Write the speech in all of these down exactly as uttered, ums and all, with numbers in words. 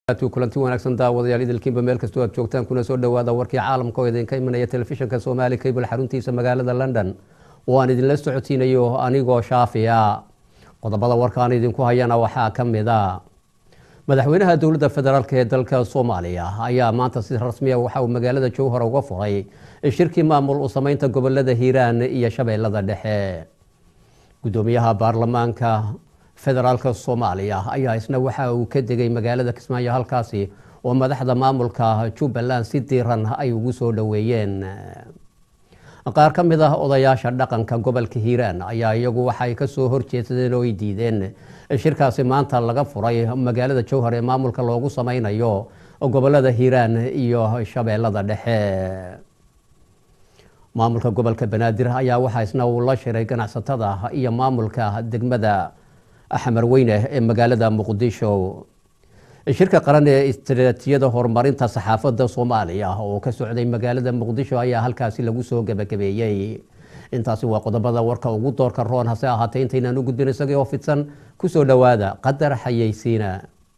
kulanti wanaagsan daawadayaal idilkiinba meel kastoo aad joogtaan kuna soo dhawaada warkii caalamka oo idinka imanaya telefishinka Soomaali Cable xaruntiisa magaalada London oo aan idin la socodsiinayo anigoo Shaafiya qodobada warkaan idinku hayana waxaa kamid ah madaxweynaha dawladda federaalka ee dalka Soomaaliya ayaa maanta si rasmi ah waxa uu magaalada Jowhar uga furay shirkii maamul u sameynta gobolada Hiiraan iyo Shabeellada Dhexe gudoomiyaha baarlamaanka federaalka Soomaaliya ayaa isna waxa uu ka degay magaalada Kismaayo halkaasi oo madaxda maamulka Jubbaland si diiran ay ugu soo dhaweeyeen qaar ka mid ah odayaasha dhaqanka gobolka Hiiraan ayaa iyagu waxa ay ka soo horjeedsadeen oo ay diideen shirkaasi maanta laga furay magaalada Jowhar ee maamulka loogu sameynayo gobolada Hiiraan iyo Shabeellada Dhexe maamulka gobolka Banaadir ayaa waxa isna uu la shiray ganacsatada iyo maamulka degmada أحمر وينه مقالة مقدشو الشركة قرن استراتيجية هرمارين تصحافة الصومالية وكسعودي مقالة مقدشو هي هالكاسي لجوسو جبكبيجي انت سوى قضبة وركا وقطور كرون هسا هاتين تينا نوجد بين سجى وفتسن كسو دوادا قدر حييسينا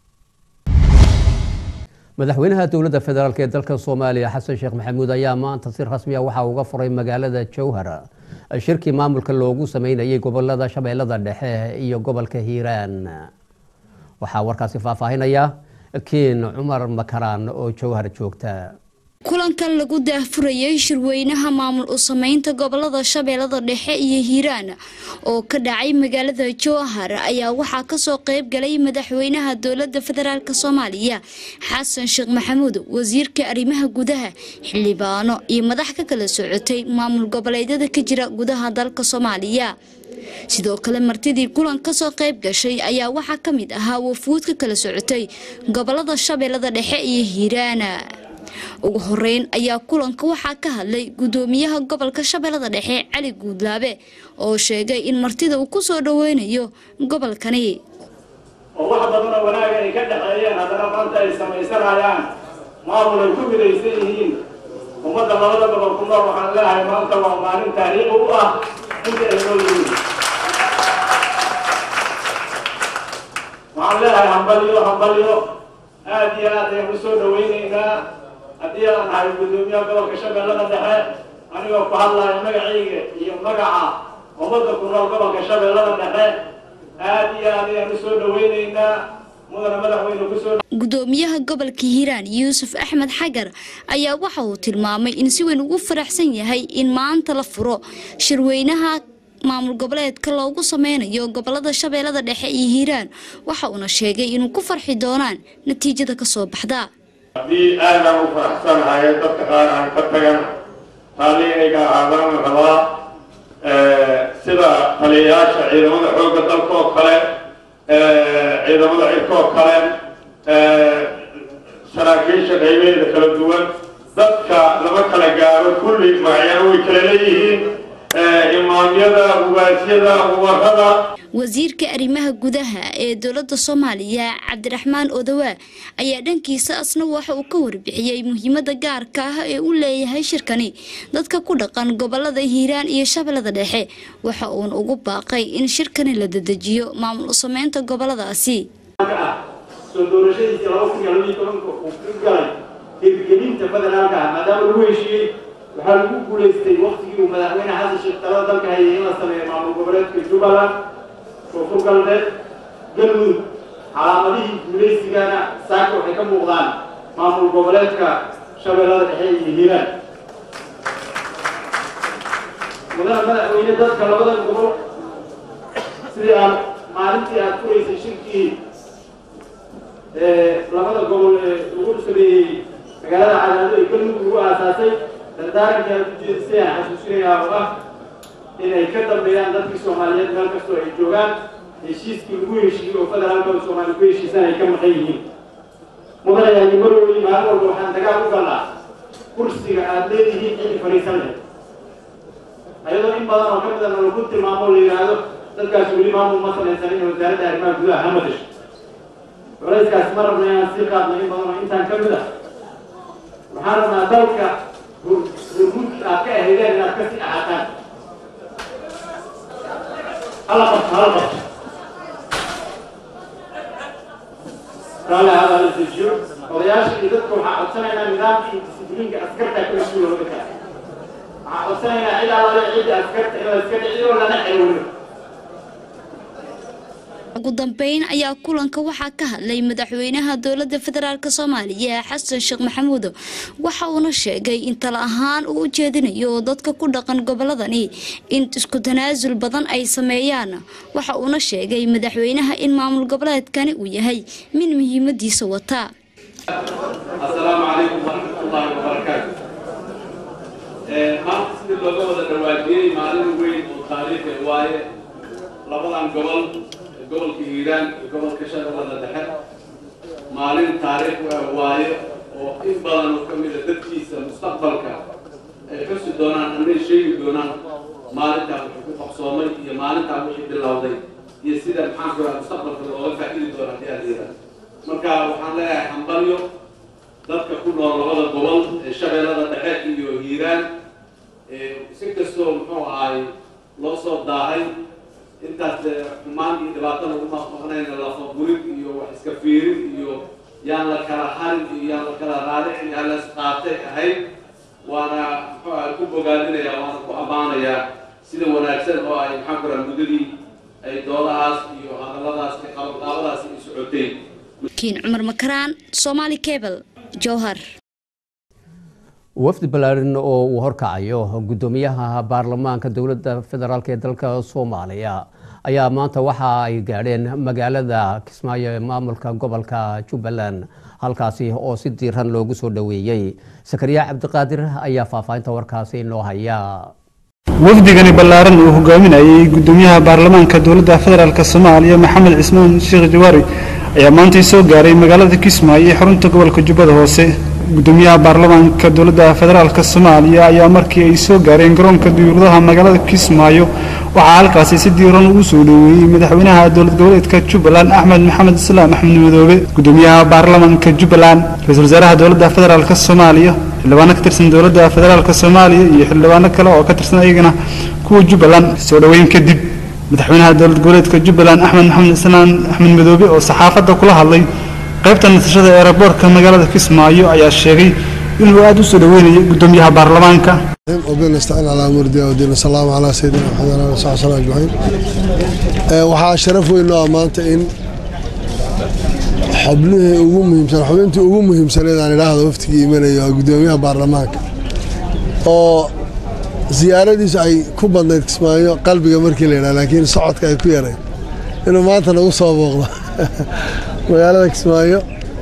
مدحوينها دولة فدرال كدلك الصومالية حسن شيخ محمود أيام تصير رسمية وحا وغفر مقالة جوهر الشركة مامل كلوجو سمينا يي قبل لذا شبيلذا دحيه يي قبل كهيران وحاور كاسفا فاهنا يا كين عمر مكران أو جوهر جوكتا kulankan lagu daahfurayay shirweynaha maamul u sameynta gobolada Shabeellada Dhexe iyo Hiiraan oo ka dhacay magaalada Jowhar ayaa waxa ka soo qayb galay madaxweynaha dawladda federaalka Soomaaliya Xasan Sheekh Maxamuud wasiirka arrimaha gudaha xildhibaano iyo madax ka kala socotay maamul goboleedyada ka jira gudaha dalka Soomaaliya sidoo kale martidii kulan ka soo qayb gashay ayaa waxa kamid ahaa wafuud ka kala socotay gobolada Shabeellada Dhexe iyo Hiiraan ugu horeyn ayaa kulanka waxa ka hadlay gudoomiyaha gobolka Shabeellada Dhexe Cali Guudlaabe oo sheegay in martida uu ku soo dhaweynayo gobolkani oo wax badan oo wanaag ay ka dhaxeeyeen hadana maanta ay sameeysanayaan maamul ay ku midaysan yihiin ummadda labada gobol ku nool waxaan leeyahay maanta waa maalin taariikhi u ah inta ay noolyihiin waxaan leeyahay hambaliyo hambaliyo aad iyo aad ayaan u soo dhaweynaynaa haddii aan ahay gudoomiyaha gobolka Shabeellada Dhexe anigoo ku hadlaya magacayga iyo magaca ummadda ku nool gobolka Shabeellada Dhexe aad iyo aad ayaan u soo dhaweynaynaa mudane madaxweyne ku soo gudoomiyaha gobolka Hiiraan Yuusuf Axmed Xagar ayaa waxa uu tilmaamay in si weyn ugu faraxsan yahay in maanta la furo shirweynaha maamul goboleedka loogu sameynayo gobolada Shabeellada Dhexe iyo Hiiraan waxa uu sheegay inuu ku farxi doonaan natiijada ka soo baxda haddii aadaan u faraxsanahay dadka qaar aan ka tagan taaliinayga aadan rabaa sida taliyayaasha ciidamada xoogga dalka oo kale ciidamada cirka oo kale saraakiisha qaybeeda kala duwan dadka lama kala gaaro kulli magacyada way kala leeyihiin imaamyada ugaasiyada warada wasiirka arrimaha gudaha ee dawladda Soomaaliya Cabdiraxmaan Odawa ayaa dhankiisa asna waxa uu ka warbixiyay muhiimada gaarka ah ee uu leeyahay shirkani dadka ku dhaqan gobolada Hiiraan iyo Shabeellada Dhexe waxa uu ugu baaqay in shirkani la dedejiyo maamul u sameynta goboladaasi soo doorashadiisa laba kun iyo toban uu ku galay hirgelinta federaalka maadaama uu heshiiyay waxaa lagu guuleystay waqtigii uu madaxweyne Xasan Sheekh talada dalka hayay in la sameeyo maamul goboleedka Jubbaland oo galbeed galmudug calaamadihii guuleysigana saaka waxay ka muuqdaan maamul goboleedka Shabeellada Dhexe iyo Hiiraan mudane madaxweyne dadka labada gobol sidii aan maalintii aad furaysay shirkii labada gobol ee ugu sameeyey magaalada Cadaado ee galmudug ugu aasaasay dardaaranka ujeedisay aan xasuusinayaa oo ah inay ka dambeeyaan dadkii Soomaaliyeed meel kastoo ay joogaan heshiiskii ugu heshiiyey oo federaalka Soomaaliya ku heshiisan ay ka maqan yihiin mudane yaani marwey maalin walba waxaan dagaal u galnaa kursiga aad leedihiin xilli fariisan leh ayadoo in badan oo ka mid ah lagu tilmaamo la yidhaahdo dadkaas weli maamul ma samaysan in wasaaradda arrimaha gudaha ha madasho culayskaas ma rabna inaan sii qaadno in badan oo intaan ka mid ah waxaan rabnaa dalka hurmudki aad ka ahaydeen inaad ka sii ahaataan hala qabto hala qabto raalli ahaada la dejiyo odayaasha iyo dadka waxaa codsanaynaa nidaamka iyo discibliinka askarta kala suula waddankaas waxaa codsanaynaa cid allaale cidda askarta in la iska dhiciyo lana xeewino. ugu dambeyn ayaa kulanka waxaa ka hadlay madaxweynaha dowladda federaalk Soomaaliya Xasan Sheekh Maxamuud waxa uu sheegay in tala ahaan uu jeedinayo dadka ku dhaqan goboladani in isku tanaasul badan ay sameeyaan waxa uu sheegay madaxweynaha in maamul goboleedkani uu yahay mid muhiimadiisa wata. Assalaamu alaykum wa rahmatullahi wa barakaatuh. ee maanta sidii looga wada dhawaajiyay maalin weyn oo taariikhi waaye labadan gobol gobolka Hiiraan iyo gobolka Shabeellaha Dhexe maalin taariikh waaye oo in badan oo kamid ah dadkiisa mustaqbalka ay ka sii doonaan anay sheegi doonaan maalinta wuxuu ku qabsoomay iyo maalinta wixii bilowday iyo sida maxaan ku mustaqbalka looga faa'iidi doono diyaariyada. marka waxaan leeyahay hambalyo dadka ku nool labada gobol ee Shabeellaha Dhexe iyo Hiiraan ee si kastoo muxuu ahay loo soo daahay intaas xumaan iyo dhibaato lagu maqnayna la faburin iyo wax iska fiirin iyo yaan la kala harin iyo yaan la kala raadicin yaan la isqaatay ahayd waana muxuu ahay ku bogaadinaya waana ku ammaanayaa sida wanaagsan oo ay maxaan ku rahaa muddadii ay doodahaas iyo hadalladaas iyo qabanqaabadaas ay socotay. kiin Cumar Makaraan Somali Cable Jowhar. wafdi balaarin oo uu horkacayo gudoomiyaha baarlamaanka dowladda federaalk ee dalka Soomaaliya ayaa maanta waxa ay gaadheen magaalada Kismaayo ee maamulka gobolka Jubbaland halkaasi oo si diiran loogu soo dhaweeyay. Sakariya Cabdiqaadir ayaa faahfaahinta warkaasi noo haya. wafdigani balaaran uu hogaaminayay gudoomiyaha baarlamaanka dowladda federaalk Soomaaliya Maxamed Cismaan Sheekh Jawaari ayaa maanta soo gaaray magaalada Kismaayo ee xarunta gobolka Jubbada Hoose. gudoomiyaha baarlamaanka dowladda federaalk Soomaaliya ayaa markii ay soo gaareen garoonka diyaaradaha magaalada Kismaayo waxa halkaas si diiran ugu soo dhaweeyay madaxweynaha dowlad goboleedka Jubbaland Axmed Maxamed Islaam Axmed Madoobe. gudoomiyaha baarlamaanka Jubbaland ra'iisul wasaaraha dowladda federaalk Soomaaliya xildhibaano ka tirsan dowladda federaalk Soomaaliya iyo xildhibaano kale oo ka tirsan ayagana kuwa Jubbaland soo dhaweyn kadib madaxweynaha dowlad goboleedka Jubbaland Axmed Maxamed Islaam Axmed Madoobe oo saxaafadda kula hadlay qaybta nasashada ee aeroboortka magaalada Kismaayo ayaa sheegay inuu aad u soo dhaweynayo gudoomiyaha baarlamaanka. وبين استعان على مردي ودين السلام على سيدنا محمد وعلى اله وصحبه اجمعين. waxaa sharaf weyn oo maanta in xubnihii ugu muhiimsan xubintii ugu muhiimsaneed aan ilaahdo waftigii imanayo gudoomiyaha baarlamaanka oo ziyaaradiisa ay ku badnayd Kismaayo qalbiga markii la yiraahdo laakiin socodka ay ku yaray inuu maanta nagu soo booqdo magaalada Kismaayo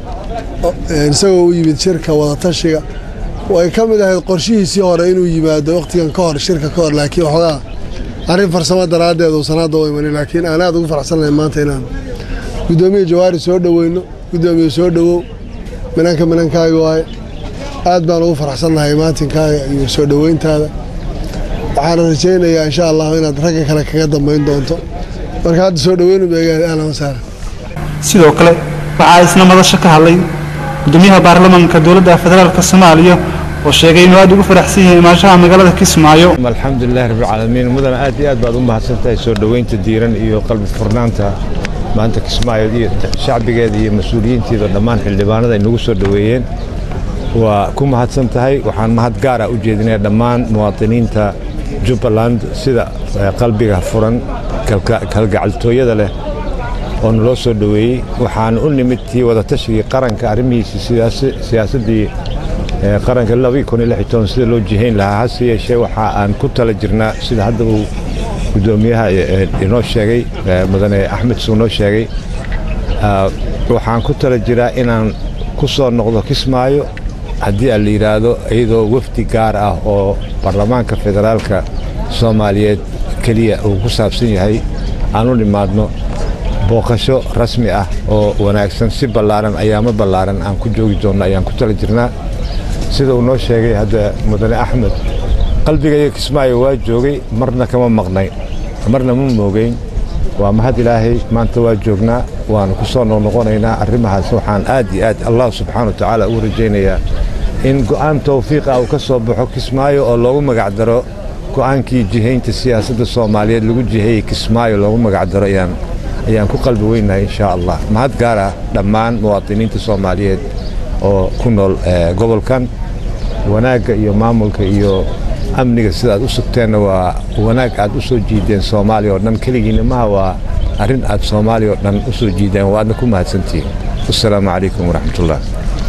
isagoo u yimid shirka wada tashiga way ka mid ahayd qorshihiisii hore inuu yimaado waqtigan ka hor shirka ka hor laakiin waxaa arrin farsamo daraadeed oo sanad oo iman laakiin aan aad ugu faraxsanahay maanta inaan gudoomiye Jawaari soo dhaweyno gudoomiye soo dhawow minanka minankaaga waay aad baan ugu faraxsanahay maantinkaaga iyo soo dhaweyntaada waxaan rajaynayaa insha Allah inaad ragga kale kaga dambeyn doonto marka hadda soo dhaweyno beegaan ahlan wasahlan. sidoo kale waxaa isna madasha ka hadlay gudoomiyaha baarlamaanka dowladda federaalk Soomaaliya oo sheegay inuu aad ugu faraxsan yahay imaashaha magaalada Kismaayo. alxamdulillaah rabbil caalamiin mudan aad iyo aad baad u mahadsantahay soo dhaweynta diiran iyo qalbi furnaanta maanta Kismaayo iyo shacbigeeda iyo mas'uuliyiinteeda dhammaan xildhibaanada ay nagu soo dhaweeyeen waa ku mahadsantahay. waxaan mahad gaar ah u jeedinayaa dhammaan muwaadiniinta Jubbaland sida qalbiga furan kalgacaltooyada leh oo noo soo dhaweeyay. waxaan u nimid tii wada tashigii qaranka arrimihiisa siyaasadii qaranka laba kun iyo lix iyo toban sida loo jihayn lahaa hase yeeshee waxa aan ku tala jirnaa sida hadda uu gudoomiyaha inoo sheegay mudane Axmed soo noo sheegay waxaan ku tala jiraa inaan ku soo noqdo Kismaayo haddii aan la yiraahdo iyadoo wafdi gaar ah oo baarlamaanka federaalka Soomaaliyeed kaliya uu ku saabsan yahay aan u nimaadno booqasho rasmi ah oo wanaagsan si ballaaran ayaama ballaaran aan ku joogi doonno ayaan ku tala jirnaa sida uu noo sheegay hadda mudane Axmed qalbigayga Kismaayo waa joogay marna kama maqnay marna ma moogeyn waa mahad ilaahay maanta waa joognaa waan ku soo noqonaynaa arrimahaas waxaan aad iyo aad Allah subhanahu wa ta'ala u rajaynayaa in go'aan tawfiiq ah uu ka soo baxo Kismaayo oo loogu magac daro go'aankii jihaynta siyaasadda Soomaaliyeed lagu jiheeyay Kismaayo loogu magac daro ayaan ayaan ku qalbi weynahay insha allah mahad gaar ah dhammaan muwaadiniinta Soomaaliyeed oo ku nool gobolkan wanaagga iyo maamulka iyo amniga sidaad u sugteen waa wanaag aad u soo jiideen Soomaaliya oo dhan kaligiina ma waa arin aad Soomaaliya oo dhan u soo jiideen waadna ku mahadsantiin assalaamu calaykum waraxmatullaah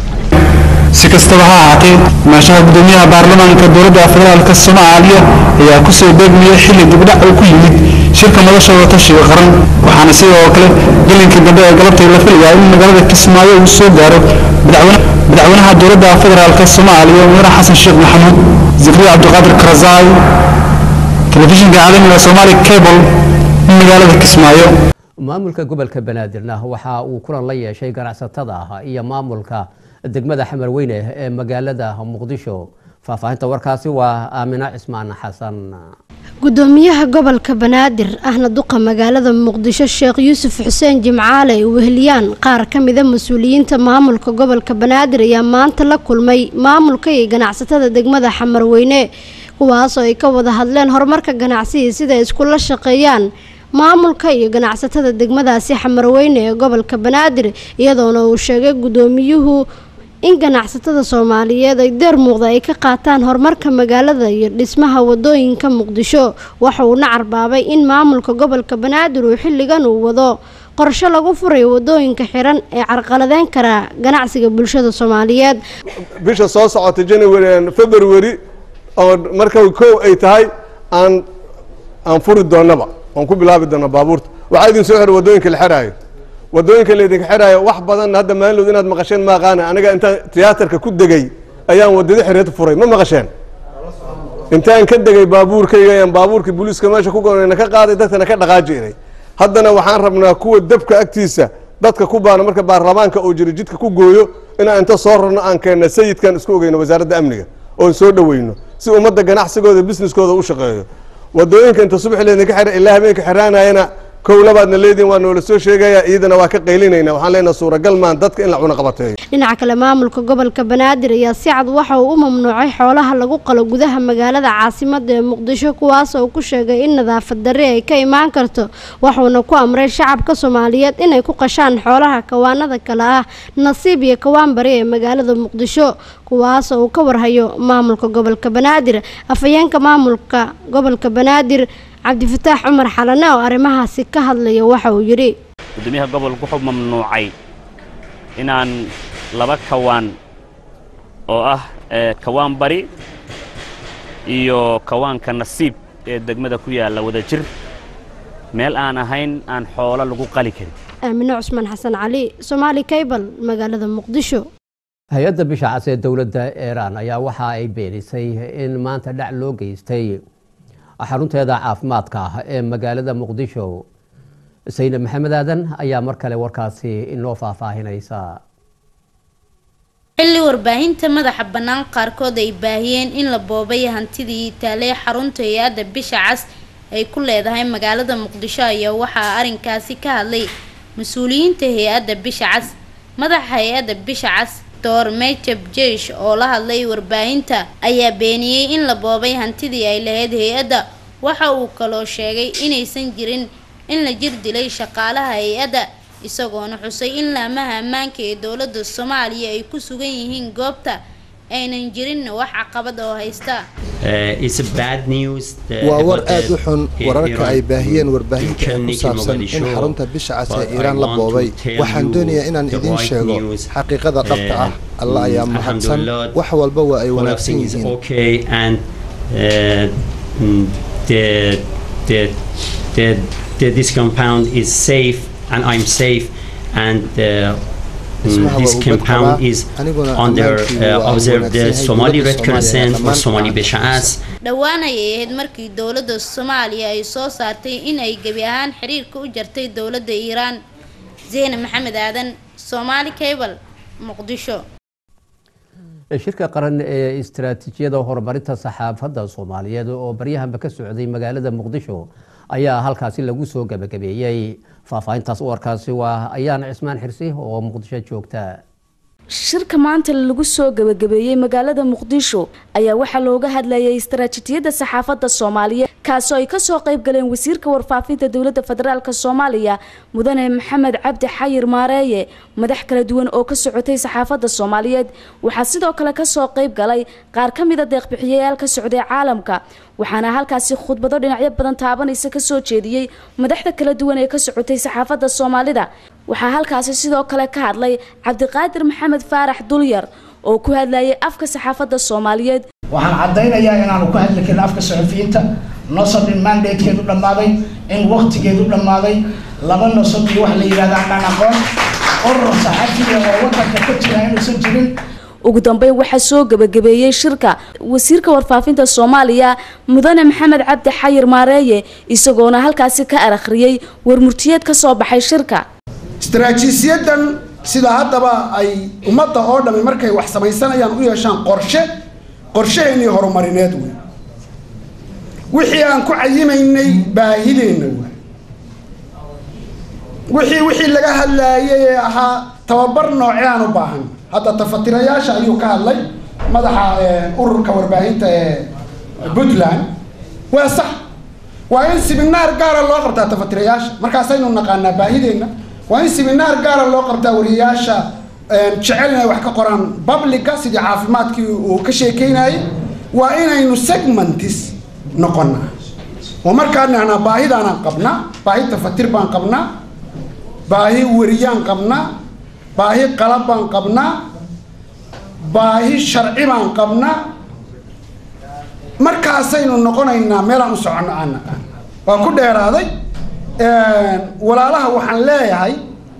si kastaba ha ahaatee maashaha gudoomiyaha baarlamaanka dowladda federaalka Soomaaliya ayaa ku soo degmiyay xilli dibdhac uu ku yimid shirka madasha wadatashiga qaran waxaana sidoo kale gelinkii dambe ee galabtay la filayaa in magaalada Kismaayo uu soo gaaro madaxweynaha dowladda federaalka Soomaaliya Mudane Xasan Sheekh Maxamuud Zikriya Cabdiqaadir Karazaay telefishinka caalamiga Somali Cable magaalada Kismaayo maamulka gobolka Banaadirna waxa uu kulan la yeeshay ganacsatada iyo maamulka degmada Xamarweyne ee magaalada Muqdisho faafahinta warkaasi waa Aamina Cismaan Xasan gudoomiyaha gobolka Banaadir ahna duqa magaalada Muqdisho Sheekh Yuusuf Xuseen Jimcaale weheliyaan qaar kamid ah mas'uuliyiinta maamulka gobolka Banaadir ayaa maanta la kulmay maamulka iyo ganacsatada degmada Xamarweyne kuwaas oo ay ka wada hadleen horumarka ganacsiga sida ay isku la shaqeeyaan maamulka iyo ganacsatada degmadaasi Xamarweyne ee gobolka Banaadir iyadoona uu sheegay gudoomiyuhu in ganacsatada Soomaaliyeed ay deer muuqda ay ka qaataan horumarka magaalada iyo dhismaha wadooyinka Muqdisho waxa uu nacarbaabay in maamulka gobolka Banaadir uu xilligan uu wado qorshe lagu furay wadooyinka xiran ee carqaladeyn kara ganacsiga bulshada Soomaaliyeed bisha soo socota January and February oo marka koow ay tahay aan aan furi doonaba aan ku bilaabi doona baabuurta waxa idin soo xir wadooyinka la xiraayo wadooyinka la idin xiraayo wax badan hadda maalin inaad maqasheen ma aqaan aniga inta tiyaatarka ku degay ayaan wadada xireed furay ma maqasheen intaan ka degay baabuurkayga ayaan baabuurkii booliiska meesha ku goonayna ka qaaday dadkana ka dhaqaajiray haddana waxaan rabnaa kuwa dabka agtiisa dadka ku baana marka baarlamaanka oo jira jidka ku gooyo inaan inta soo rarno aan keenna sayidkan isku ogeyno wasaaradda amniga oo soo dhaweyno si ummadda ganacsigooda businesskooda u shaqeeyo wadooyinka inta subax leedin ka xira ilaa habeenka xiraanayna kow labaadna leedin waa noola soo sheegaya iyadana waa ka qaylinayna waxaan leenahay suuragal maan dadka in la cuna qabateeyo dhinaca kale maamulka gobolka Banaadir ayaa si cad waxa uu u mamnuucay xoolaha lagu qalo gudaha magaalada caasimadda ee Muqdisho kuwaas oo ku sheegay in nadaafad darre ay ka imaan karto waxaana ku amray shacabka Soomaaliyeed inay ku qashaan xoolaha kawaanada kala ah nasiib iyo kawaan bari ee magaalada Muqdisho kuwaas oo ka warhayo maamulka gobolka Banaadir afayeenka maamulka gobolka Banaadir Cabdifataax Umar Xalana oo arimahaasi ka hadlaya waxa uu yiri gudoomiyaha gobolka wuxuu mamnuucay inaan laba kawaan oo ah kawaan bari iyo kawaanka nasiib ee degmada ku yaala wada jir meel aan ahayn aan xoolo lagu qali karin Aamina Cusman Xasan Cali Somali Cable magaalada Muqdisho hay'adda bisha cas ee dawladda Iran ayaa waxa ay beenisay in maanta dhac loo geystay xarunteeda caafimaadka ee magaalada Muqdisho Sayna Maxamed Aadan ayaa mar kale warkaasi inoo faahfaahinaysa xilli warbaahinta madaxa banaan qaarkood ay baahiyeen in la boobay hantidii taalee xarunta hay'adda bisha cas ay ku leedahay magaalada Muqdisho ayaa waxa arinkaasi ka hadlay mas'uuliyiinta hay'adda bisha cas madaxa hay'adda bisha cas Doctor Mejab Jesh oo la hadlay warbaahinta ayaa beeniyay in la boobay hantidii ay lahayd hay'adda waxa uu kaloo sheegay inaysan jirin in la jir dilay shaqaalaha hay'adda isagoona xusay in laamaha ammaanka ee dowladda Soomaaliya ay ku sugan yihiin goobta aynan jirin wax caqabad oo haysta waa war aad u xun wararka ay baahiyeen warbaahinta ku saabsan in xarunta bisha cas ee Iiraan la boobay waxaan doonayaa inaan idin sheego xaqiiqada dhabta ah Allah ayaa mahadsan wax walba waa ay wanaagsan yihiin this compound is safe and I'm safe and uh, this compound is under uh, observed the Somali Red Crescent or Somali Bisha As. dhawaan ayay ahayd markii dowladda Soomaaliya ay soo saartay in ay gabi ahaan xiriirka u jartay dowladda Iiraan. Zeyna Maxamed Aadan, Somali Cable, Muqdisho. shirka qaran ee istiraatiijiyada horumarinta saxaafadda Soomaaliyeed oo baryahanba ka socday magaalada Muqdisho ayaa halkaasi lagu soo gabagabeeyay faafahintaas warkaasi waa ayaan Cismaan Xirsi oo Muqdisho joogta shirka maanta lagu soo gabagabeeyay magaalada Muqdisho ayaa waxa looga hadlayay istaraatiijiyadda saxaafadda Soomaaliyeed kaasoo ay ka soo qayb galeen wasiirka warfaafinta dawladda federaalka Soomaaliya mudane Maxamed Cabdi Xayir Maareeye madax kala duwan oo ka socotay saxaafadda Soomaaliyeed waxa sidoo kale ka soo qayb galay qaar ka mid ah deeq-bixiyayaal ka socday caalamka waxaana halkaasi khudbado dhinacyo badan taabanaysa ka soo jeediyay madaxda kala duwan ee ka socotay saxaafadda Soomaalida waxaa halkaasi sidoo kale ka hadlay Cabdiqaadir Maxamed Faarax Dulyar oo ku hadlayay afka saxaafadda Soomaaliyeed waxaan cadeynayaa inaan ku hadli karin afka saxafiyiinta nosabin mandate-keedu dhamaaday in waqtigeedu dhamaaday laba nosab iyo wax la yiraahdo aan aqoon urur saxafiga oo wadanka ka jira inuusan jirin ugu dambeyn waxa soo gabagabeeyay shirka wasiirka warfaafinta Soomaaliya mudane Maxamed Cabdi Xayir Maareeye isagoona halkaasi ka araqriyay warmurtiyeed ka soo baxay shirka istaraatiijiyadan sida haddaba ay ummadda oo dhamay markay wax samaysanayaan u yeeshaan qorshe qorsheeni horumarineed weey wixii aan ku cayimaynay baahideena weey wixii wixii laga hadlaayay ahaa tababar noocaan u baahan hadda tafatirayaasha ayuu ka hadlay madaxa ururka warbaahinta ee Puntland waa sax waa in seminar gaar ah loo qabtaa tafatirayaasha markaas aynu naqaanaa baahideena waa in seminar gaar ah loo qabtaa wariyaasha jecel inay wax ka qoraan publica sidii caafimaadkii uu ka sheekeynayay waa inaynu segmentis noqonnaa oo markaan nahna baahidaan qabnaa baahi tafatir baan qabnaa baahi wariyaan qabnaa baahi qalab baan qabnaa baahi sharci baan qabnaa markaasaynu noqonaynaa meelaan u soconno aan naqaan waa ku dheeraaday walaalaha waxaan leeyahay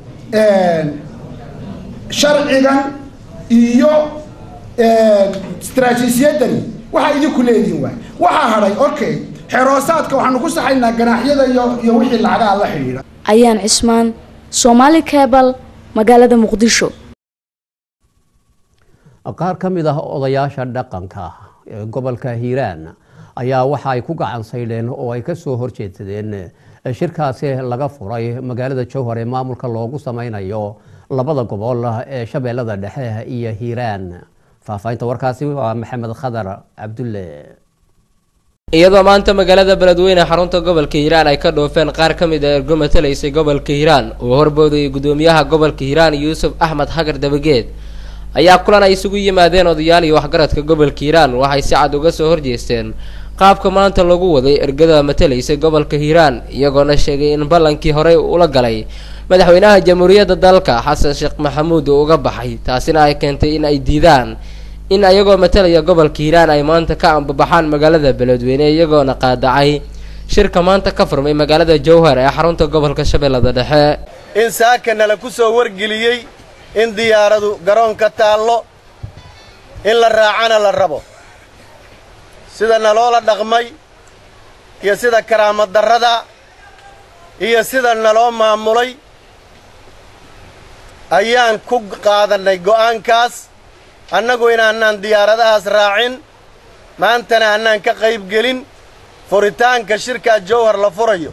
sharcigan iyo istaraatiijiyadani waxa idinku leediin waay waxa haray okay xeroosaadka waxaanu ku saxaynaa ganaaxyada iyo iyo wixii lacagaha la xiriira ayaan cismaan Somali Cable magaalada Muqdisho qaar ka mid ah odayaasha dhaqanka ee gobolka Hiiraan ayaa waxa ay ku gacan saydeen oo ay ka soo horjeedsadeen shirkaasi laga furay magaalada Jowhar ee maamulka loogu sameynayo labada gobol ee Shabeellada Dhexe iyo Hiiraan faafaynta warkaasi waa Maxamed Khadar Cabdulle iyadoo maanta magaalada Beledweyne xarunta gobolka Hiiraan ay ka dhoofeen qaar ka mid ah ergomatalaysa gobolka Hiiraan oo horbooday gudoomiyaha gobolka Hiiraan Yuusuf Axmed Hagar Dabageed ayaa kulan ay isugu yimaadeen odayaal iyo waxgaradka gobolka Hiiraan waxay si cad uga soo horjeesteen qaabka maanta lagu waday ergada matalaysa gobolka Hiiraan iyagoona sheegay in ballankii hore ula galay madaxweynaha jamhuuriyadda dalka Xasan Sheekh Maxamuud oo uga baxay taasina ay keentay in ay diidaan in ayagoo matalaya gobolka Hiiraan ay maanta ka ambabaxaan magaalada Beledweyne iyagoona qaadacay shirka maanta ka furmay magaalada Jowhar ee xarunta gobolka Shabeellada Dhexe in saakana la ku soo wargeliyay in diyaaradu garoonka taallo in la raacana la rabo sida naloola dhaqmay iyo sida karaamad darrada iyo sida naloo maamulay ayaan ku qaadanay go'aankaas annagu inaanaan diyaaradahaas raacin maantana annaan ka qayb gelin furitaanka shirka Jowhar la furayo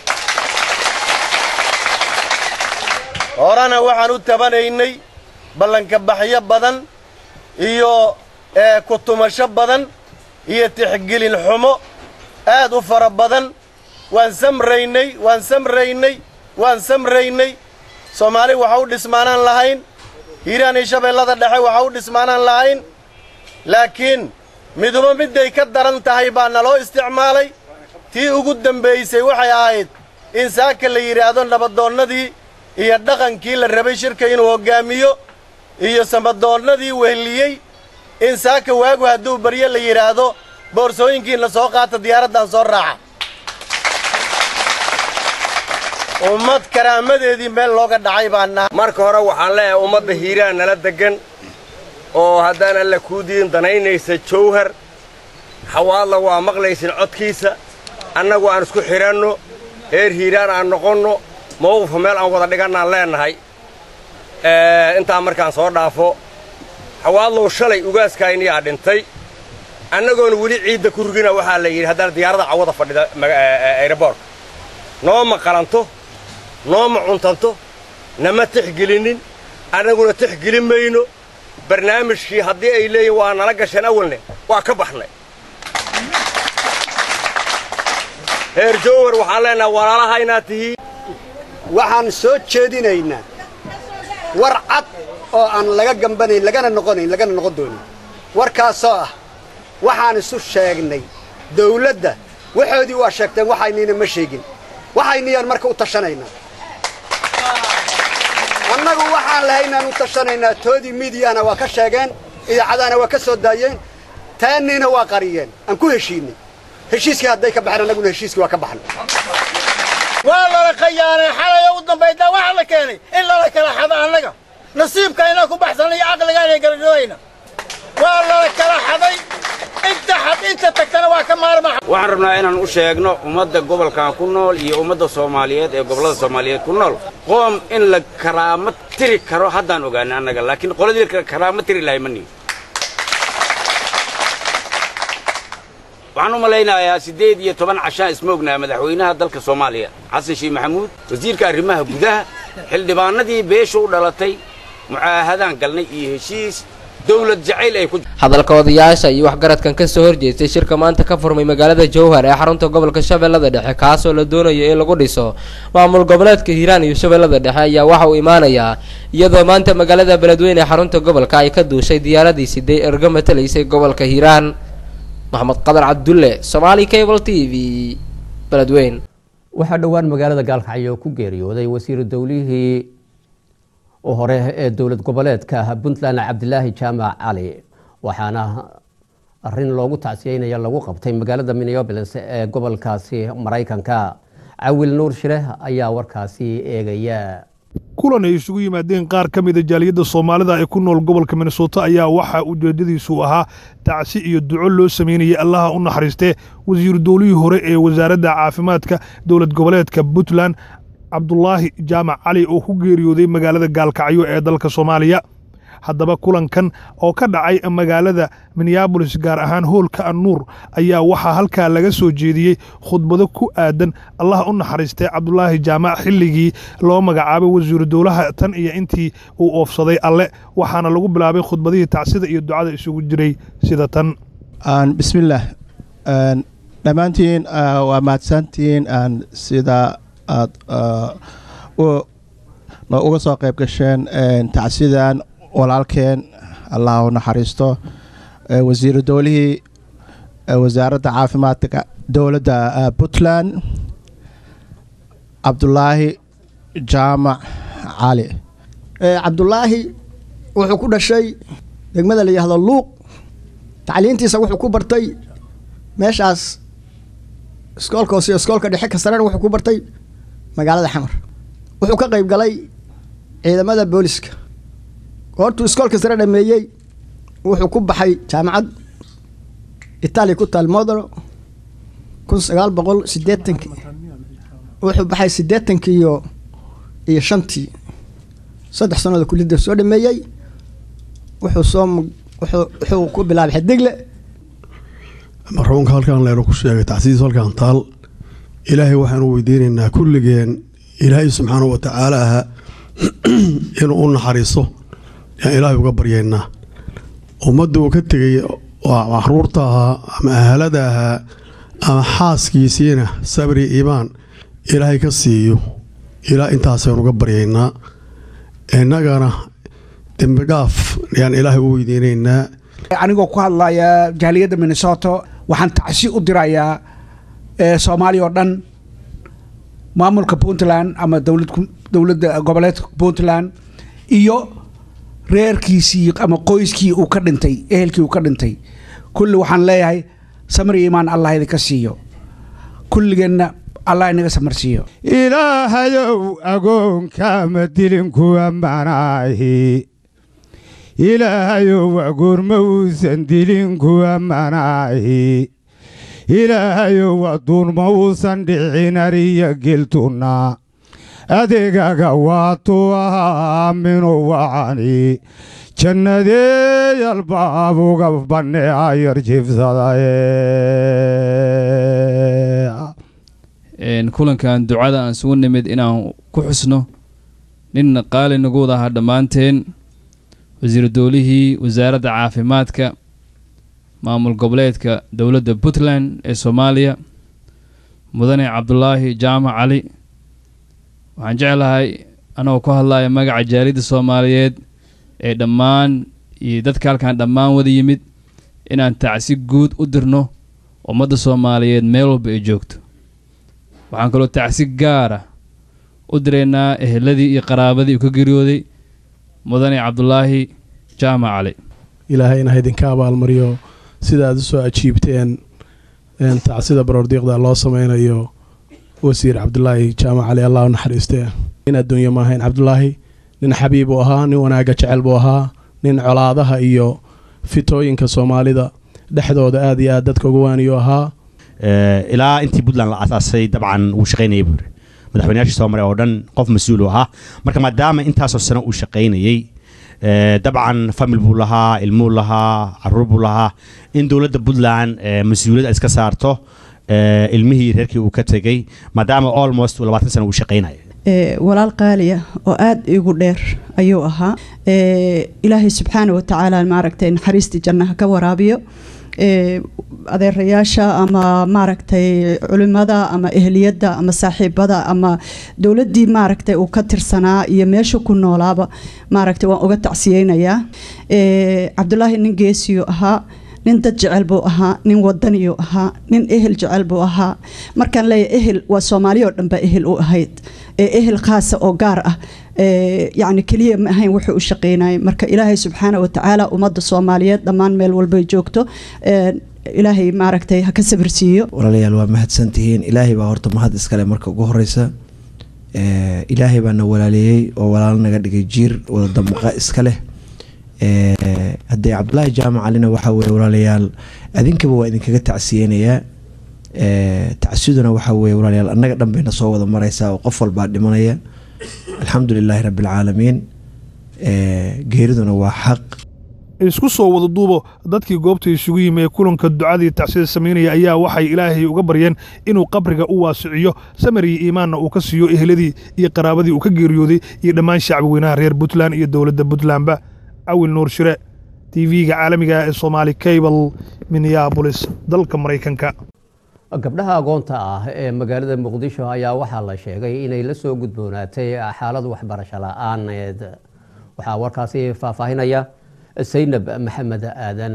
horana waxaan u tabanaynay ballanka baxyo badan iyo ee ku tumasho badan iyo tixgelin xumo aad u fara badan waan samraynay waan samraynay waan samraynay Soomaali waxa u dhismaanaan lahayn Hiiraan iyo Shabeellada Dhexe waxa u dhismaanaan lahayn laakiin miduma miday ka daran tahay baa naloo isticmaalay tii ugu dambeysay waxay ahayd in saaka la yiraahdo nabadoonnadii iyo dhaqankii la rabay shirka inuu hogaamiyo iyo samadoonnadii weheliyay in saaka waagu hadduu baryo la yiraahdo boorsooyinkiina soo qaata diyaaraddan soo raaca ummad karaamadeedii meel looga dhacay baan nahay marka hore waxaan leeyahay ummadda Hiiraan nala degan oo haddaan alla kuu diin danaynaysa Jowhar xawaadla waa maqlaysin codkiisa annagu aan isku xiranno heer Hiiraan aan noqonno mowqifka meel aan wada dhigannaan leenahay intaa markaan soo dhaafo xawaadlow shalay ugaaskayniyaa dhintay annagoona weli ciidda ku rugina waxaa la yidhi haddana diyaarada cawada fadhida aeroboortka nooma qalanto nooma cuntanto nama tixgelinin annaguna tixgelin mayno barnaamijkii haddii ay leeyihin waa nala gasheen awalne waa ka baxnay heer jowhar waxaan leenahay walaalaha inaad tihiin waxaan soo jeedinaynaa war cad oo aan laga gambanayn lagana noqonayn lagana noqon doonin warkaasoo ah waxaan isu sheegnay dawladda waxoodii waa sheegteen waxaynina ma sheegin waxayniyaan marka u tashanaynaa annagu waxaan lahaynaan u tashanaynaa toodii miidiyana waa ka sheegeen idaacadana waa ka soo daayeen taanina waa qariyeen aan ku heshiinay heshiiskii hadday ka baxeen annaguna heshiiskii waa ka baxnay waa lala khayaanay xalay u dambaydaa waxa la keenay in lala kala xado annaga nasiibka inaan ku baxsanay aqliga inay garadhooyna waa lala kala xaday inta xad inta tagtana waa ka maarma waxaan rabnaa inaan u sheegno ummadda gobolkan ku nool iyo ummadda Soomaaliyeed ee gobolada Soomaaliyeed ku nool qoom in la karaamad tiri karo haddaan ogaanay annaga laakiin qoladii karaamad tiri lahayn mani waxaan u malaynayaa sideed iyo toban cashaan ismoognaa madaxweynaha dalka Soomaaliya Xasan Sheikh Maxamuud wasiirka arrimaha gudaha xildhibaanadii beesha u dhalatay mucaahadaan galnay iyo heshiis dawlad jacayl ay ku hadalka odayaasha iyo waxgaradkan ka soo horjeestay shirka maanta ka furmay magaalada Jowhar ee xarunta gobolka Shabeellada Dhexe kaasoo la doonayo in lagu dhiso maamul goboleedka Hiiraan iyo Shabeellada Dhexe ayaa waxa uu imaanayaa iyadoo maanta magaalada Beledweyne ee xarunta gobolka ay ka duushay diyaaradii sidee erga matalaysay gobolka Hiiraan maxamed qadar cabdulle Somali Cable T V Beledweyne waxaa dhawaan magaalada Gaalkacyo ku geeriyooday wasiir dawlihii oo hore ee dawlad goboleedka Puntland Cabdilaahi Jaamac Cali waxaana arrin loogu tacsiyeynaya lagu qabtay magaalada Minneapolis ee gobolkaasi Mareykanka Awil Nuur Shire ayaa warkaasi eegaya kulan ay isugu yimaadeen qaar ka mid ah jaaliyadda Soomaalida ee ku nool gobolka Minnesota ayaa waxa ujeedadiisu ahaa tacsi iyo duco loo sameeyay Allah u naxariistay wasiir dawlihii hore ee wasaaradda caafimaadka dawlad goboleedka Puntland Cabdulaahi Jaamac Cali oo ku geeriyooday magaalada Gaalkacyo ee dalka Soomaaliya haddaba kulankan oo ka dhacay magaalada Minneapolis gaar ahaan hoolka An-Nuur ayaa waxa halka laga soo jeediyay khudbado ku aadan Allah u naxariistay Cabdulaahi Jaamac xilligii loo magacaabay wasiir dawlaha tan iyo intii uu oofsaday alle waxaana lagu bilaabay khudbadihii tacsida iyo ducada isugu jiray sida tan aan bismillaah aan dhamaantiin waa maadsantiin aan sida aad uga soo qayb gasheen tacsidan walaalkeen Allah u naxariisto wasiir dawlihii wasaaradda caafimaadka dawladda Puntland Cabdulaahi Jaamac Cali Cabdulaahi wuxuu ku dhashay degmada la yiraahdo Luuq tacliintiisa wuxuu ku bartay meeshaas iskoolka hoose iskoolka dhexe ka sarreeya wuxuu ku bartay magaalada Xamar wuxuu ka qayb galay ciidamada booliska goortuu iskoolka sare dhameeyay wuxuu ku baxay jaamacad Italy ku taal Modena kun sagaal boqol siddeetan wuxuu baxay siddeetan iyo iyo shantii saddex sanado kulliyada soo dhameeyay wuxuu soo wuxuu wuxuu ku bilaabay xidigle marxuumka halkan leeyahay ku sheegay tacsiis halkan taal ilaahay waxaan u weydiinaynaa kulligeen ilaahay subxaanahu wa ta'aala inuu u naxariiso yaa ilaahay uga baryeynaa ummadda uu ka tegay waa caruurta ahaa ama ahalada ahaa ama xaaskiisiina sabri iimaan ilaahay ka siiyo ilaa intaasaynu uga baryeynaa innagana dembi dhaaf yaan ilaahay u weydiinaynaa anigoo ku hadlaya jaaliyadda Minnesota waxaan tacsi u dirayaa Soomaaliya oo dhan maamulka Puntland ama dawlad dawladda goboleedka Puntland iyo reerkiisii ama qoyskii uu ka dhintay ehelkii uu ka dhintay kulli waxaan leeyahay samri iimaan Allah idinka siiyo kulligeena Allah inaga samarsiiyo ilaahayow agoonka ma dilin kuwa manaahi ilaahayow agoon ma uusan dilin kuwa manaahi ilaahayow aduun ma uusan dhicin ariya geltuna adeegaga waatuu ahaa minu wacani jannadee albaabuga banne ayar jiifsadaye kulankan ducada aan sugu nimid inaan ku xusno nin qaali nagu wada ahaa dhammaanteen wasiir dowlihii wasaaradda caafimaadka maamul goboleedka dowladda Puntland ee Soomaaliya mudane Cabdulaahi Jaamac Cali waxaan jeclahay anoo ku hadlayo magaca jaaliyadda Soomaaliyeed ee dhammaan iyo dadka halkan dhammaan wada yimid inaan tacsi guud u dirno ummadda Soomaaliyeed meel walba ay joogto waxaan kaloo tacsi gaar ah u direynaa eheladii iyo qaraabadii uu ka geeriyooday mudane Cabdulaahi Jaamac Cali ilaahayna ha idinka abaalmariyo sida aad u soo ajiibteen tacsida baroordiiqda loo sameynayo wasiir Cabdulaahi Jaamac Cali Allah u naxariistee in adduunyo ma ahayn Cabdulaahi nin xabiib u ahaa nin wanaaga jecel buu ahaa nin colaadaha iyo fitooyinka Soomaalida dhexdooda aad iyo aad dadka ugu waaniyo ahaa ilaa intii Puntland la asaasay dabcan uu shaqeynayay buur madaxweynaha Soomaaliya oo dhan qof mas'uul u ahaa marka maadaama intaas oo sano uu shaqeynayay dabcan family buu lahaa ilmo lahaa caruur buu lahaa in dawladda Puntland mas'uuliyad iska saarto ilmihii reerkii uu ka tagay maadaama almost labaatan sano uu shaqeynayay walaal qaaliya oo aad igu dheer ayuu ahaa ilaahay subxaanahu wa tacaala maaragtay naxariistii jannaha ka waraabiyo adeerayaasha ama maaragtay culimada ama ehliyada ama saaxiibada ama dawladii maaragtay uu ka tirsanaa iyo meesha ku noolaaba maaragtay waan uga tacsiyeynayaa Cabdulaahi nin geesiyo ahaa nin dad jecel buu ahaa nin wadaniyo ahaa nin ehel jecel buu ahaa markaan leeyahay ehel waa Soomaaliya oo dhan ba ehel u ahayd ehel khaas oo gaar ah يعني كلية ما هين وحو الشقينا مركا إلهي سبحانه وتعالى ومد الصوماليات دمان ميل والبي جوكتو إلهي معركتي هكسب رسيو ورالي الوا مهد سنتين إلهي باورت مهد اسكالي مركا قهريسا إلهي بانا ولاليي وولالنا قد جير ودمقا اسكالي هدي عبد الله جامع علينا وحاوي وراليال أذنك بوا إذنك قد تعسيينيا تعسيدنا وحاوي وراليال أنا قد بينا صوة مريسا وقفل بعد دمانيا الحمد لله رب العالمين geeriduna waa xaq isku soo wada duubo dadkii goobta isugu yimid kulanka ducadii tacsida sameynaya ayaa waxay ilaahay uga baryeen inuu qabriga u waasiciyo samari iimaanna uu ka siiyo ehladii iyo qaraabadii uu ka geeriyooday iyo dhammaan shacbi weynaha reer Puntland iyo dawladda Puntlandba awil nuur shire T V-ga caalamiga ee Somali Cable Minneapolis dalka Mareykanka gabdhaha aqoonta ah ee magaalada Muqdisho ayaa waxa la sheegay inay la soo gudboonaatay xaalad waxbarasho la'aaneed waxa warkaasi faahfaahinaya Saynab Maxamed Aadan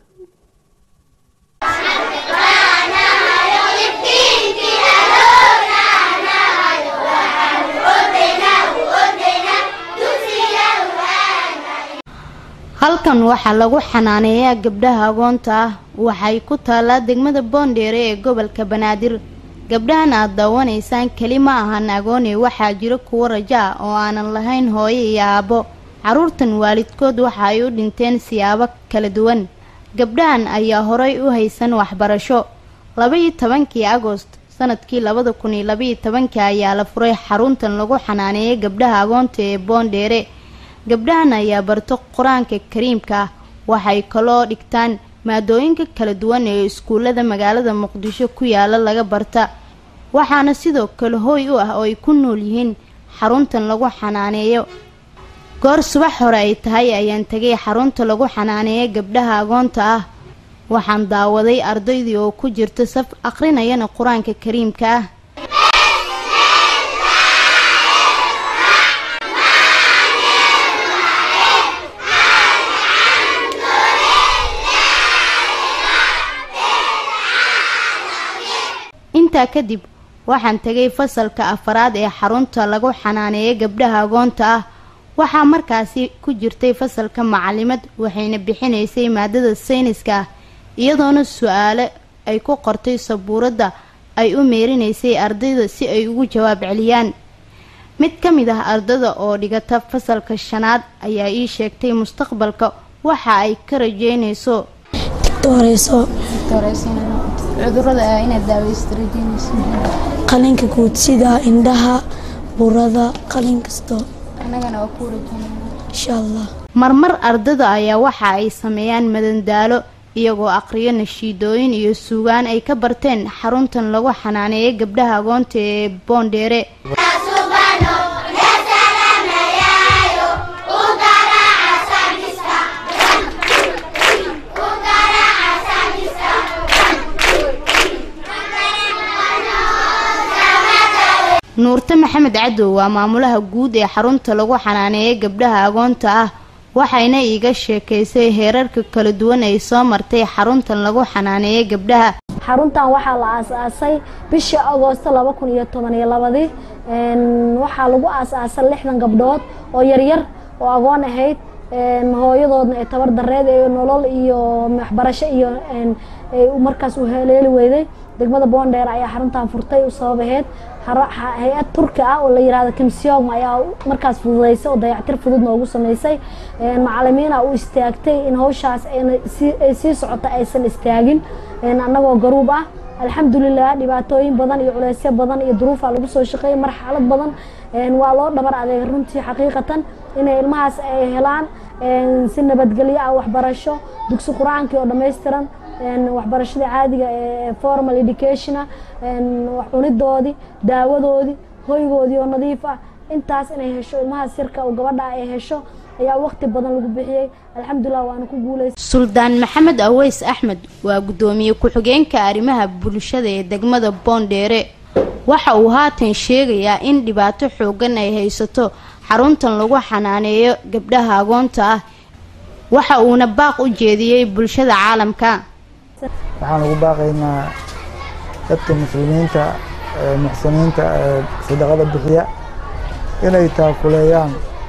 halkan waxaa lagu xanaaneeyaa gabdhaha aqoonta ah waxay ku taalaa degmada Boondheere ee gobolka Banaadir gabdhahan aad daawanaysaan kalima ahan aqoon ee waxaa jira kuwa raja oo aanan lahayn hooyo iyo aabo caruurtan waalidkood waxa ay u dhinteen siyaabo kala duwan gabdhahan ayaa horay u haysan waxbarasho laba iyo tobankii Agoost sanadkii laba kun iyo laba iyo toban ayaa la furay xaruntan lagu xanaaneeyay gabdhaha aqoonta ee Boondheere gabdhahan ayaa barto quraanka kariimka waxay kaloo dhigtaan maadooyinka kala duwan ee iskuulada magaalada Muqdisho ku yaala laga barta waxaana sidoo kale hooy u ah oo ay ku nool yihiin xaruntan lagu xanaaneeyo goor subax hore ay tahay ayaan tagay xarunta lagu xanaaneeyo gabdhaha aqoonta ah waxaan daawaday ardaydii oo ku jirta saf aqrinayana quraanka kariimka ah inta kadib waxaan tagay fasalka afraad ee xarunta lagu xanaaneeyo gabdhaha aqoonta ah waxaa markaasi ku jirtay fasalka macalimad waxayna bixinaysay maadada sayniska iyadoona su'aalo ay ku qortay sabuurada ay u meerinaysay ardayda si ay ugu jawaab celiyaan mid ka mid ah ardayda oo dhigata fasalka shanaad ayaa ii sheegtay mustaqbalka waxa ay ka rajeynayso dooreyso cudurrada inaad daaweysto rajeynayso qalinka guud sida indhaha burada qalin kasto anagana waa ku rajeynaa insha Allah marmar ardayda ayaa waxa ay sameeyaan madandaalo iyagoo aqriyo nashiidooyin iyo suugaan ay ka barteen xaruntan lagu xanaaneeyo gabdhaha aqoonta ee Boondheere nuurta maxamed cadow waa maamulaha guud ee xarunta lagu xanaaneeyay gabdhaha agoonta ah waxayna iiga sheekaysay heerarka kala duwan ay soo martay xaruntan lagu xanaaneeyay gabdhaha. xaruntan waxaa la aasaasay bishii Agoosto laba kun iyo toban iyo laba een waxaa lagu aasaasay lixdan gabdhood oo yar yar oo agoon ahayd een hooyadoodna ay tabar dareed ee nolol iyo waxbarasho iyo een ay markaas u heleeli weyday degmada Boondheer ayaa xaruntan furtay u sababaheed hay'ad Turki ah oo la yiraahdo Kimsiyoom ayaa markaas fududeysay oo dayactir fudud noogu sameysay een macallimiina u istaagtay in hawshaas ay sii socoto aysan istaagin een anagoo garuub ah alxamdulillah dhibaatooyin badan iyo culeysyo badan iyo duruuf lagu soo shaqeeyay marxalad badan een waa loo dhabar adeeg runtii xaqiiqatan in ilmahaas ay helaan een si nabadgelyo ah waxbarasho dugsi quraanka oo dhameystiran een waxbarashada caadiga ee formal education een wax cunidoodii daawadoodii hoygoodii oo nadiif ah intaas inay hesho ilmaha sirka oo gabadha ay hesho ayaa waqti badan lagu bixiyay alxamdulillah waan ku guuleystay. Suldaan Maxamed Aweys Axmed waa gudoomiye ku-xigeenka arrimaha bulshada ee degmada Boondheere waxa uu haatan sheegayaa in dhibaato xoogan ay haysato xaruntan lagu xanaaneeyo gabdhaha agoonta ah waxa uuna baaq u jeediyay bulshada caalamka. waxaan ugu baaqaynaa dadka muslimiinta ee muxsiniinta ee sadaqada bixiya inay taakuleeyaan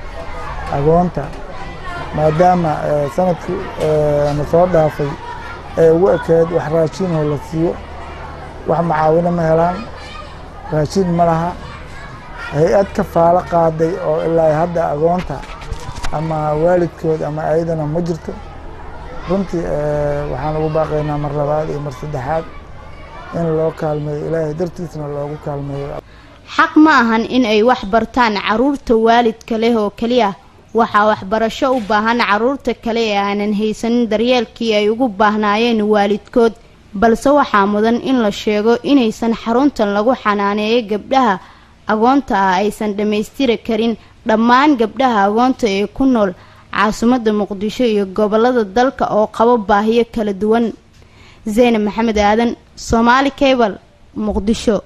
agoonta maadaama sanadkii na soo dhaafay ee ugu ekeed wax raashin oo la siiyo wax macaawino ma helaan raashin ma laha hay-ad ka faalo qaaday oo ilaa hadda agoonta ama waalidkood ama ayadana ma jirto runtii waxaan ugu baaqaynaa mar labaad iyo mar saddexaad in loo kaalmeeyo ilaahay dartiisna loogu kaalmeeyo. xaq ma ahan in ay wax bartaan caruurta waalidka leh oo kaliya waxaa waxbarasho u baahan caruurta kale ee aanan haysanin daryeelkii ay ugu baahnaayeen waalidkood balse waxaa mudan in la sheego inaysan xaruntan lagu xanaaneeyay gabdhaha agoonta ah aysan dhammaystiri karin dhammaan gabdhaha agoonta ee ku nool caasimadda Muqdisho iyo gobolada dalka oo qaba baahiyo kala duwan. Zeynab Maxamed Aadan, Somali Cable, Muqdisho.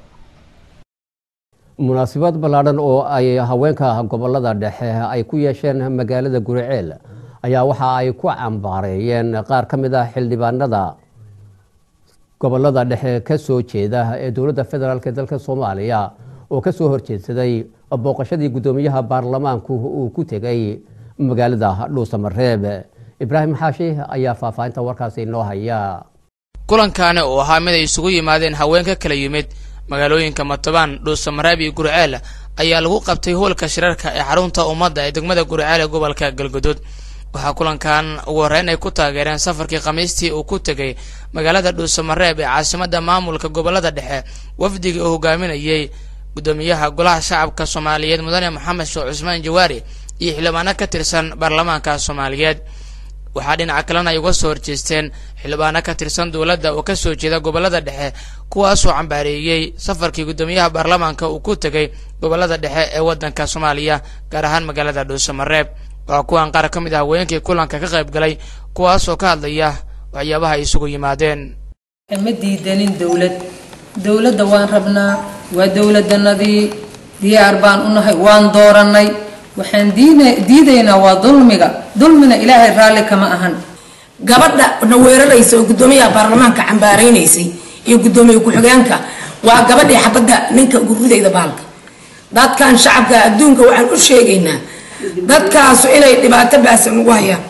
munaasabad ballaadhan oo ay haweenka gobolada dhexe ay ku yeesheen magaalada Guriceel ayaa waxa ay ku cambaareeyeen qaar ka mid ah xildhibaanada gobolada dhexe ka soo jeeda ee dowladda federaalka dalka Soomaaliya oo ka soo horjeedsaday booqashadii gudoomiyaha baarlamaanku uu ku tegay magaalada Dhuusamareeb. Ibraahim Xaashi ayaa faahfaahinta warkaasi inoo haya. kulankaani oo ahaa mid ay isugu yimaadeen haweenka kala yimid magaalooyinka Matabaan, Dhuusamareeb iyo Guriceel ayaa lagu qabtay hoolka shirarka ee xarunta ummadda ee degmada Guriceel ee gobolka Galgaduud. waxaa kulankan ugu horeyn ay ku taageereen safarkii khamiistii uu ku tegay magaalada Dhuusamareeb ee caasimadda maamulka gobolada dhexe wafdiga uu hogaaminayay gudoomiyaha golaha shacabka Soomaaliyeed mudane Maxamed Sheekh Cusmaan Jawaari iyo xildhibaano ka tirsan baarlamaanka Soomaaliyeed. waxaa dhinaca kalena ay uga soo horjeesteen xildhibaano ka tirsan dowladda oo ka soo jeeda gobolada dhexe kuwaasoo cambaareeyay safarkii gudoomiyaha baarlamaanka uu ku tegay gobolada dhexe ee wadanka Soomaaliya gaar ahaan magaalada Dhuusamareeb. waa kuwan qaar ka mid ah haweenkii kulanka ka qayb galay kuwaasoo ka hadlaya waxyaabaha ay isugu yimaadeen. ma diidanin dowlad dowladda waan rabnaa waa dowladanadii diyaar baan u nahay waan dooranay waxaan diidaynaa waa dulmiga dulmina ilaahay raalli kama ahan. gabadha na weeraraysa oo gudoomiyaha baarlamaanka cambaaraynaysay iyo gudoomiye ku-xigeenka waa gabadhii xabadda ninka ugu ridayda baalka. dadkan shacabka adduunka waxaan u sheegaynaa dadkaasu inay dhibaato baasan ugu hayaan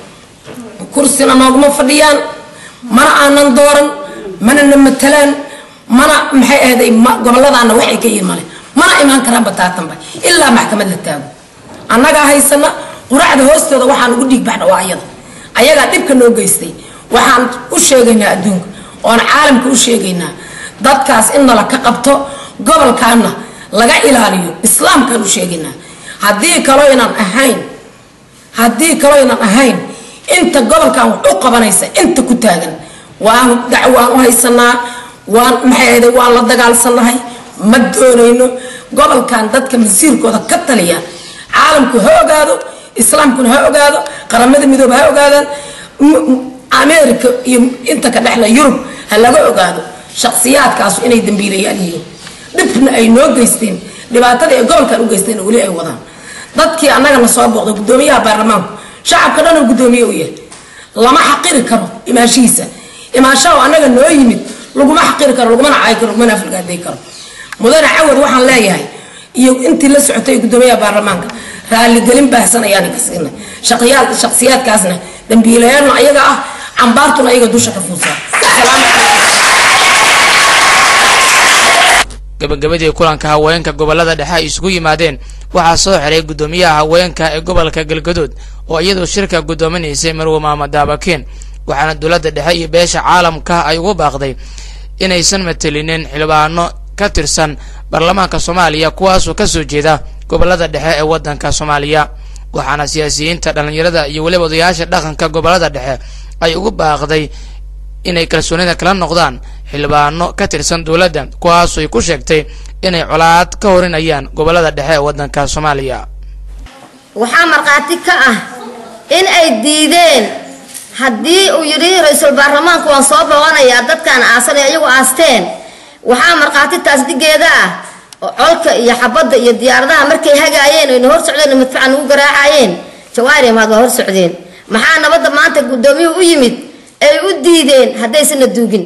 kursina nooguma fadhiyaan mana aanan dooran mana na matalaan mana maxay ahday goboladaana waxay ka yihiin male mana imaan karaan bataatanba ilaa maxkamad la taago. annagaa haysana quraacda hoostooda waxaan ugu dhiig baxna waa ayada ayagaa dhibka noo geystay. waxaan u sheegaynaa adduunka oon caalamka u sheegaynaa dadkaas in nala ka qabto gobolkaana laga ilaaliyo islaamkaan u sheegaynaa. haddii kaloo inaan ahayn haddii kaloo inaan ahayn inta gobolkan wax u qabanaysa inta ku taagan waan dacwaan u haysanaa waan maxay ahday waan la dagaalsanahay ma doonayno gobolkan dadka masiirkooda ka taliya caalamku ha ogaado islaamkuna ha ogaado qaramada midoobe ha ogaadaan ameerika iyo inta ka dhexla yurub ha laga ogaado shakhsiyaadkaasu inay dambiilayaan yihiin dhibna ay noo geysteen dhibaatada ee gobolkan u geysteen weli ay wadaan dadkii annagana soo booqday gudoomiyaha baarlamaanku shacabka dhan oo gudoomiye u yahay lama xaqiri karo imaashihiisa imaashaha annaga noo yimid laguma xaqiri karo lagumana caayi karo lagumana aflgaaday karo mudane cawad waxaan leeyahay iyo intii la socotay gudoomiyaha baarlamaanka raaligelin baahsan ayaan ka siinay shaqsiyaad shaqsiyaadkaasna dambiilayaalna ayaga ah cambaartuna ayaga dusha ka fuusaa gabagabadii kulanka haweenka gobolada dhexe ay isugu yimaadeen waxaa soo xiray gudoomiyaha haweenka ee gobolka galgaduud oo iyadoo shirka gudoominaysay marwo maamad daabakiin waxaana dowladda dhexe iyo beesha caalamka ay ugu baaqday inaysan matelinin xildhibaano ka tirsan baarlamaanka Soomaaliya kuwaas oo ka soo jeeda gobolada dhexe ee wadanka Soomaaliya waxaana siyaasiyiinta dhalinyarada iyo waliba odayaasha dhaqanka gobolada dhexe ay ugu baaqday inay kalsoonida kala noqdaan xildhibaano ka tirsan dowladda kuwaas oo ku sheegtay inay colaad ka horinayaan gobolada dhexe ee wadanka Soomaaliya waxaa marqaati ka ah in ay diideen haddii uu yiri ra'iisul baarlamaanku waan soo booqanayaa dadkan aasanay ayagu aasteen waxaa marqaati taas digeeda ah colka iyo xabadda iyo diyaaradaha markay hagaayeen oo hor socdeen madfacan ugu garaacayeen jawaari maad hor socdeen maxaa nabadda maanta gudoomiyuhu u yimid ay u diideen haddaysan duugin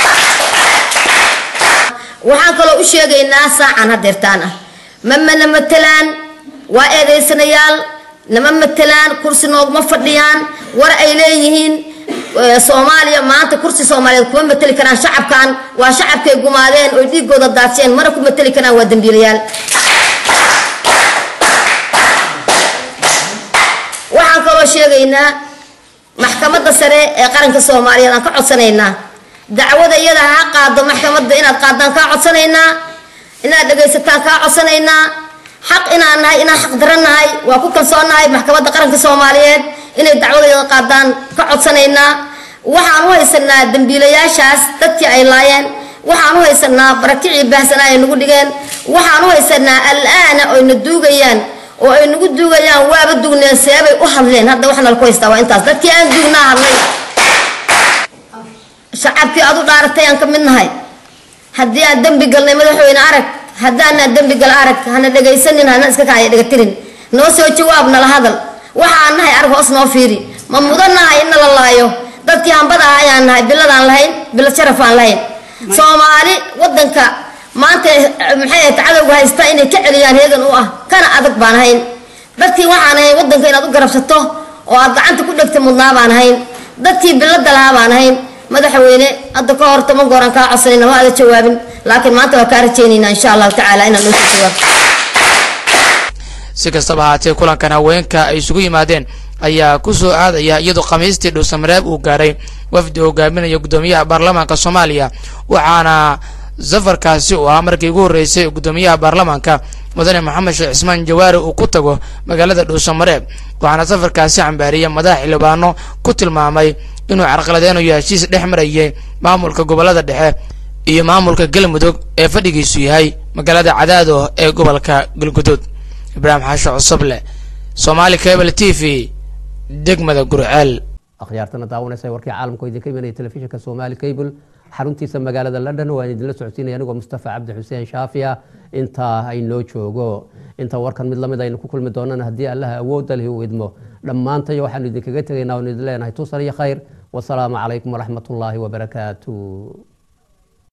waxaan kaloo u sheegaynaa saacan hadeertaan ah mamana matalaan waa eedeysanayaal nama matalaan kursi noogma fadhiyaan war ay leeyihiin Soomaaliya maanta kursi Soomaaliyeed kuma matali karaan shacabkan waa shacabkay gumaadeen oo dhiigooda daadsheen mana ku matali karaan waa dambiilayaal waxaan kaloo sheegaynaa maxkamadda sare ee qaranka Soomaaliyeed aan ka codsanaynaa dacwada iyada ha qaado maxkamadda inaad qaadaan ka codsanaynaa inaad dhageysataan ka codsanaynaa xaq inaan nahay inaan xaq daranahay waa ku kalsoonahay maxkamadda qaranka Soomaaliyeed inay dacwada qaadaan ka codsanaynaa waxaan u haysanaa dambiilayaashaas dadkii ay laayeen waxaan u haysanaa barakicii baahsanaa ay nagu dhigeen waxaan u haysanaa alaana oo na duugayaan oo ay nagu duugayaan waaba dugneen seebay u hadleen hadda waxna ku haystaa waa intaas dadkii aan duugnaa hadlay shacabkii aad u dhaaratay aan ka mid nahay haddii aan dambi galnay madaxweyne arag haddaan dambi gal arag hana dhagaysanin hana iska kaaya dhagaatirin noo soo jawaab nala hadal waxaan nahay arag hoos noo fiiri ma mudanahay in la laayo dadkii hambada ayaan nahay biladaan lahayn bilad sharaf aan lahayn Soomaali wadanka maanta maxay tacadowga haysta inay ka celiyaan heegan u ah kana adag baan hayn dadkii waxaan ahay wadanka inaad u garabsato oo aad gacanta ku dhigto mudnaa baan hayn dadkii bilada lahaa baan hayn madaxweyne hadda ka hor toban goor aan ka codsanayna waa aad jawaabin laakiin maanta waa ka rajaynaynaa insha Allah tacaala inaan noo jawaab si kastaba haatee kulankan haweenka ay isugu yimaadeen ayaa ku soo aadaya iyadoo khamiistii dhuusamareeb uu gaaray wafdi hogaaminaya gudoomiyaha baarlamaanka Soomaaliya waxaana safarkaasi oo ah markii ugu horeysay gudoomiyaha baarlamaanka mudane Maxamed Sheekh Cismaan Jawaari uu ku tago magaalada dhuusamareeb waxaana safarkaasi cambaariyay madax xildhibaano ku tilmaamay inuu carqaladeeno heshiis dhex marayay maamulka gobolada dhexe iyo maamulka Galmudug ee fadhigiisu yahay magaalada Cadaado ee gobolka Galguduud Ibrahim Xasho Cusuble Somali Cable T V degmada Gurceel akhyaartana daawanaysa warkii caalamka idin ka imanaya telefishinka Somali Cable xaruntiisa magaalada London waa idin la socodsiinaya anigoo Mustafa Cabdi Xuseen Shaafiya inta ay noo joogo inta warkan mid lamid aynu ku kulmi doonana haddii Allah awood leh uu idmo dhamaantay waxaan idin kaga tagaynaa oo idin leenahay tusan iyo khayr والسلام عليكم ورحمة الله وبركاته.